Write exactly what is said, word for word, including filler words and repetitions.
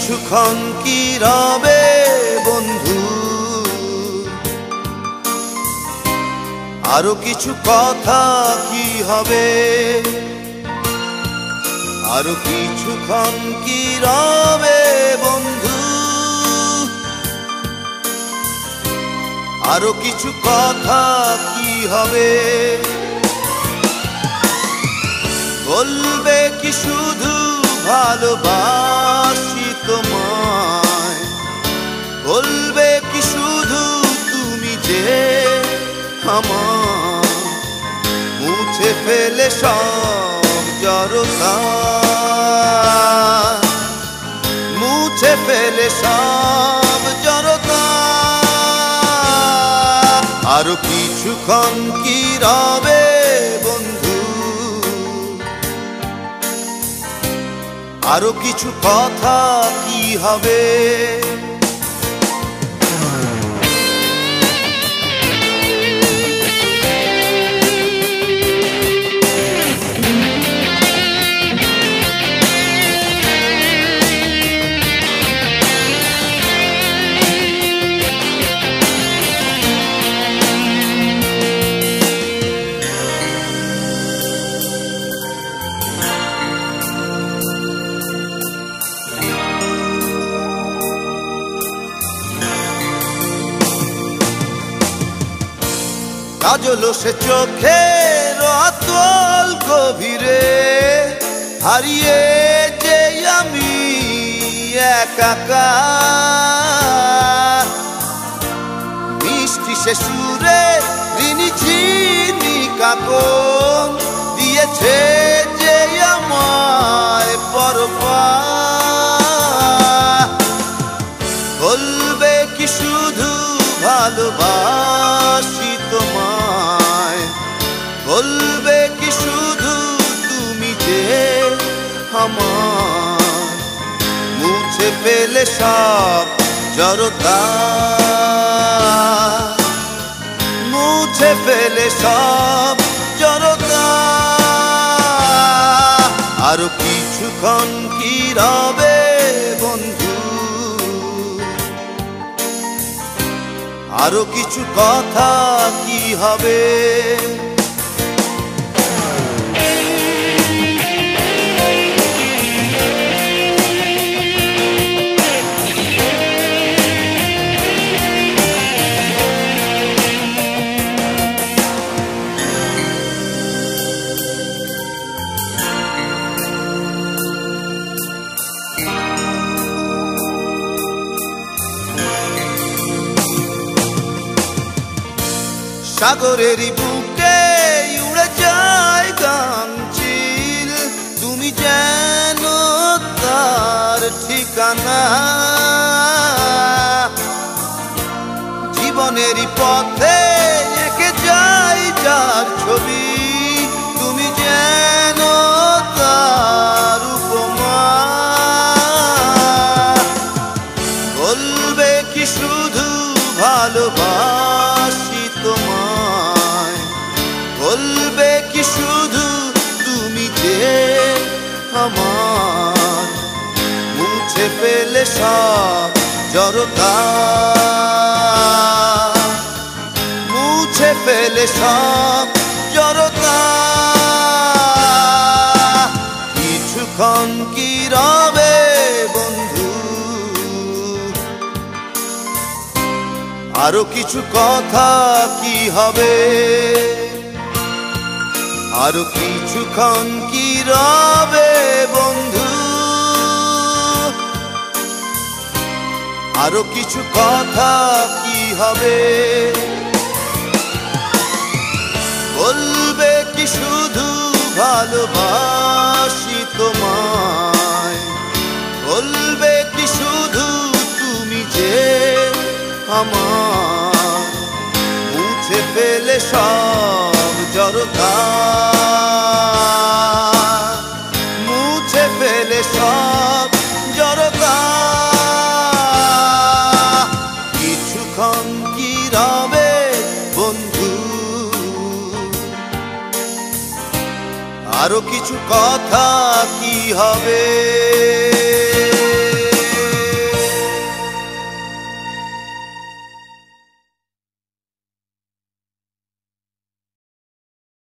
কিছুক্ষণ কি রবে বন্ধু, আরো কিছু কথা কি হবে, আরো কিছুক্ষণ কি রবে বন্ধু, আরো কিছু কথা কি হবে। বলবে কি শুধু ভালোবাসি তোমায়, বলবে কি শুধু তুমি যে আমার, মুছে ফেলে সব জড়তা, মুছে ফেলে সব জড়তা। আরো কিছুক্ষণ কি রবে বন্ধু, আরো কিছু কথা কি হবে। কাজল সে চোখের অতল গভীরে, হারিয়ে যে আমি একাকার। মিষ্টি সে সুরে ঋণী চিনি কাকন দিয়েছে যে আমায় পরপার। বলবে কি শুধু ভালোবাসি তোমায়, বলবে কি শুধু তুমি যে আমার, মুছে ফেলে সব জড়তা, মুছে ফেলে সব জড়তা। আরো কিছুক্ষণ কি রবে বন্ধু, আরো কিছু কথা কি হবে। সাগরেরই বুকে উড়ে যায় গান চিল, তুমি যেন তার ঠিকানা। জীবনেরই পথে এঁকে যাই যার ছবি, তুমি যেন তার উপমা। বলবে কি শুধু ভালোবাসি তোমায়, বলবে কি শুধু তুমি যে আমার, মুছে ফেলে সব জড়তা, মুছে ফেলে সব জড়তা। কিছুক্ষণ কি রবে বন্ধু, আরো কিছু কথা কি হবে, আরো কিছুক্ষণ কি রবে বন্ধু, আরো কিছু কথা কি হবে। বলবে কি শুধু ভালোবাসি তোমায়, বলবে কি শুধু তুমি যে আমার, মুছে ফেলে সব জড়তা, মুছে ফেলে সব জড়তা। কিছুক্ষণ কি রবে বন্ধু, আরো কিছু কথা কি হবে।